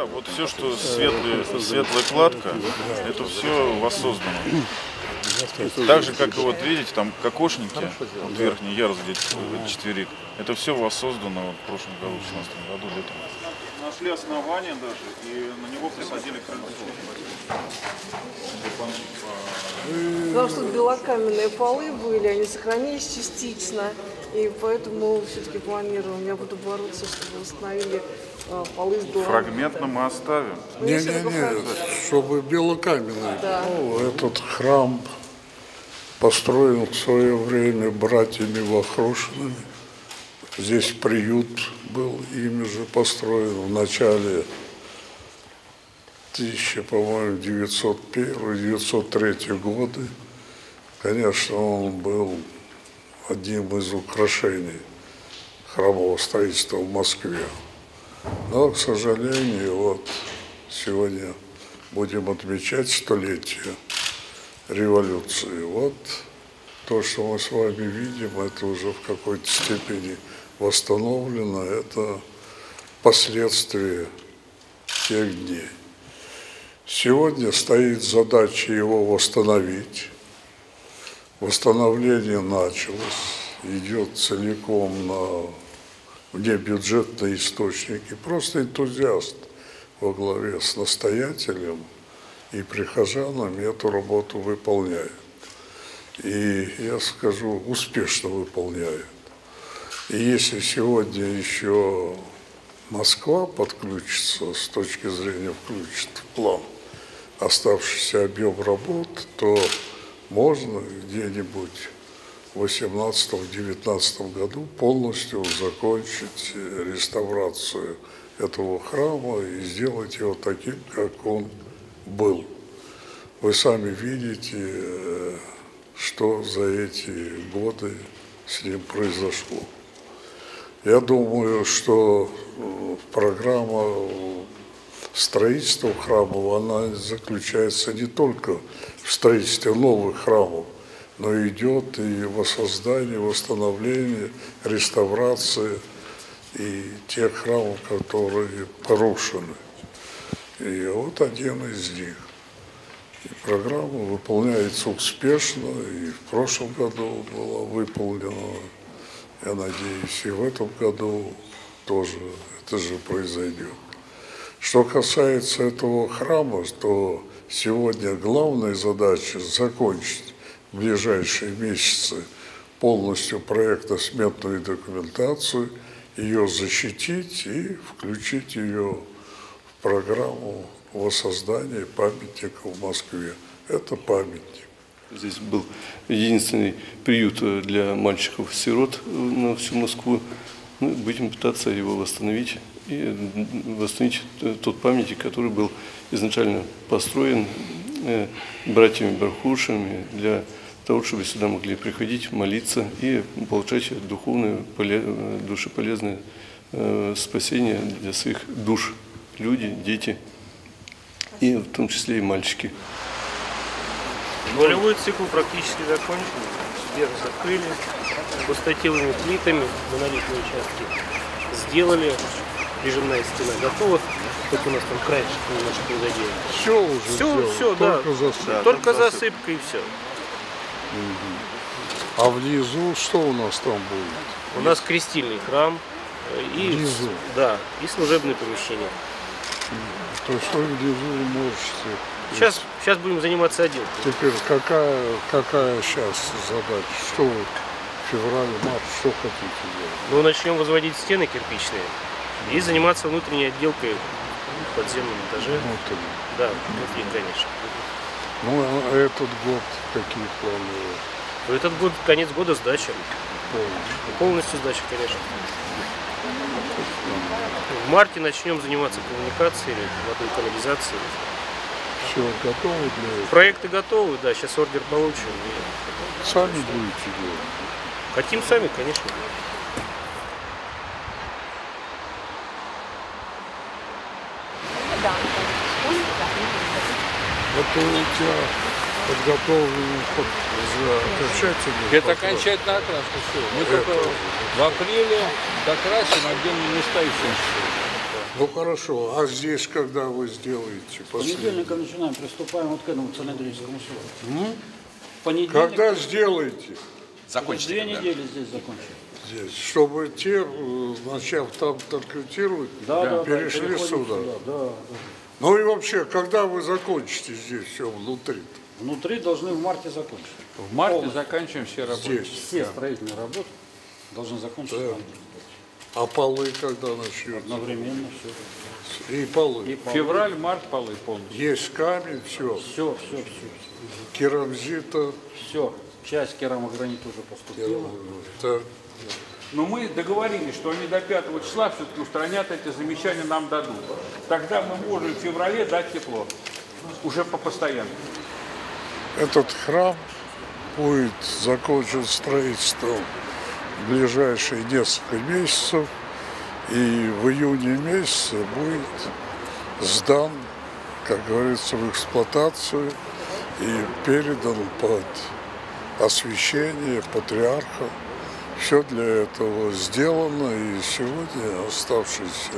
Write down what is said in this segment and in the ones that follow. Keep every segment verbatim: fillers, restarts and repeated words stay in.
Да, вот все, что светлая, светлая кладка, это все воссоздано. Так же, как и вот видите, там кокошники, вот верхний ярус, где четверик, это все воссоздано вот в прошлом году, в шестнадцатом году летом. Нашли основание даже, и на него присадили крыльцо. Потому что белокаменные полы были, они сохранились частично, и поэтому все-таки планируем. Я буду бороться, чтобы восстановили а, полы с дуром. Фрагментно мы оставим. Не-не-не, чтобы белокаменный. Да. Ну, этот храм построен в свое время братьями Вахрушинами. Здесь приют был ими же построен в начале тысяча девятьсот первого — девятьсот третьего года. Конечно, он был одним из украшений храмового строительства в Москве. Но, к сожалению, вот сегодня будем отмечать столетие революции. Вот то, что мы с вами видим, это уже в какой-то степени восстановлено, это последствия тех дней. Сегодня стоит задача его восстановить. Восстановление началось, идет целиком на внебюджетные источники. Просто энтузиаст во главе с настоятелем и прихожанами эту работу выполняет. И, я скажу, успешно выполняет. И если сегодня еще Москва подключится, с точки зрения включит в план оставшийся объем работ, то можно где-нибудь в восемнадцатом — девятнадцатом году полностью закончить реставрацию этого храма и сделать его таким, как он был. Вы сами видите, что за эти годы с ним произошло. Я думаю, что программа строительства храмов, она заключается не только в строительстве новых храмов, но идет и воссоздание, восстановление, реставрация и тех храмов, которые порушены. И вот один из них. И программа выполняется успешно, и в прошлом году была выполнена. Я надеюсь, и в этом году тоже это же произойдет. Что касается этого храма, то сегодня главная задача закончить в ближайшие месяцы полностью проектно-сметную документацию, ее защитить и включить ее в программу воссоздания памятника в Москве. Это памятник. Здесь был единственный приют для мальчиков-сирот на всю Москву. Мы будем пытаться его восстановить и восстановить тот памятник, который был изначально построен братьями Вахрушинами для того, чтобы сюда могли приходить, молиться и получать духовное, душеполезное спасение для своих душ. Люди, дети, и в том числе и мальчики. Нулевой цикл практически закончен. Дверь закрыли, пустотелыми плитами монолитные участки сделали. Режимная стена готова, только у нас там краешек немножко не заделан. Все уже Все, сделано, все, только да. засыпка. Да, только засыпка и все. Угу. А внизу что у нас там будет? У нас крестильный храм и, внизу. Да, и служебные помещения. То что внизу вы можете? Сейчас, сейчас будем заниматься отделкой. Теперь какая, какая сейчас задача? Что вы в феврале, марте, что хотите делать? Ну, начнем возводить стены кирпичные и заниматься внутренней отделкой в подземном этаже. Внутрь. Да, внутри, конечно. Ну, а этот год какие планы? В этот год, конец года, сдача. Полностью. Полностью сдача, конечно. В марте начнем заниматься коммуникацией, водой, канализацией. Все готово для этого? Проекты готовы, да, сейчас ордер получим. Сами будете делать? Хотим сами, конечно. Это у тебя подготовленный ход за окончательный? Это окончательная окраска, все. Мы Это... только в апреле докрасим отдельные места и все. Ну хорошо, а здесь когда вы сделаете? С понедельника начинаем, приступаем вот к этому цилиндрическому сроку. Понедельник. Когда сделаете? Закончите. Две недели здесь закончим. Здесь, чтобы те, начав там торкретировать, да, да, перешли да, сюда. сюда. Да, да. Ну и вообще, когда вы закончите здесь все внутри? Внутри должны в марте закончить. В марте полностью заканчиваем все работы. Здесь. Все да. строительные работы должны закончить да. в марте. А полы когда начнете? Одновременно все. И полы? И полы. Февраль, март полы полностью. Есть камень, все? Все, все, все. Керамзита? Все. Часть керамогранита уже поступила. Так. Но мы договорились, что они до пятого числа все-таки устранят эти замечания, нам дадут. Тогда мы можем в феврале дать тепло. Уже по постоянному. Этот храм будет закончен строительством в ближайшие несколько месяцев. И в июне месяце будет сдан, как говорится, в эксплуатацию и передан под освящение патриарха. Все для этого сделано, и сегодня оставшиеся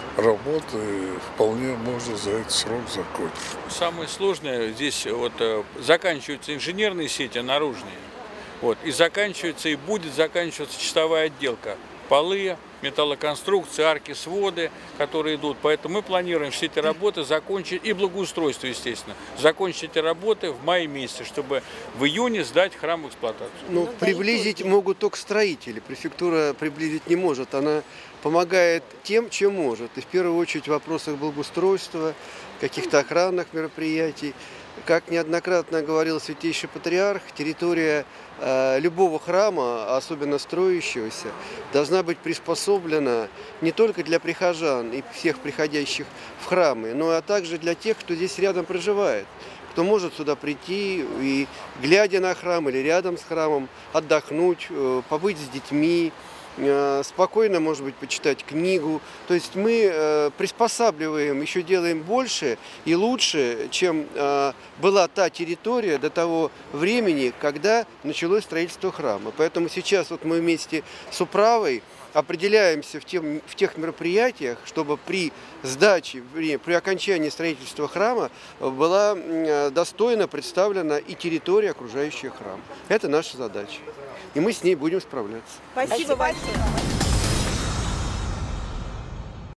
работы вполне можно за этот срок закончить. Самое сложное здесь вот заканчиваются инженерные сети наружные, вот, и заканчивается и будет заканчиваться чистовая отделка, полы, металлоконструкции, арки, своды, которые идут. Поэтому мы планируем все эти работы закончить, и благоустройство, естественно, закончить эти работы в мае месяце, чтобы в июне сдать храм в эксплуатацию. Ну, приблизить могут только строители. Префектура приблизить не может. Она помогает тем, чем может. И в первую очередь в вопросах благоустройства, каких-то охранных мероприятий. Как неоднократно говорил Святейший Патриарх, территория э, любого храма, особенно строящегося, должна быть приспособлена не только для прихожан и всех приходящих в храмы, но а также для тех, кто здесь рядом проживает, кто может сюда прийти и, глядя на храм или рядом с храмом, отдохнуть, э, побыть с детьми, спокойно, может быть, почитать книгу. То есть мы э, приспосабливаем, еще делаем больше и лучше, чем э, была та территория до того времени, когда началось строительство храма. Поэтому сейчас вот мы вместе с управой определяемся в, тем, в тех мероприятиях, чтобы при сдаче, при, при окончании строительства храма была э, достойно представлена и территория, окружающая храм. Это наша задача. И мы с ней будем справляться. Спасибо большое.